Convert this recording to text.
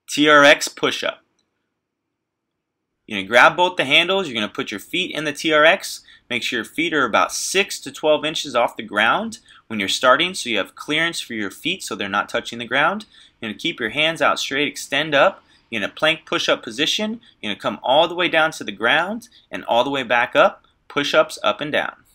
TRX push-up. You're going to grab both the handles. You're going to put your feet in the TRX. Make sure your feet are about 6 to 12 inches off the ground when you're starting, so you have clearance for your feet so they're not touching the ground. You're going to keep your hands out straight, extend up. You're in a plank push-up position. You're going to come all the way down to the ground and all the way back up. Push-ups up and down.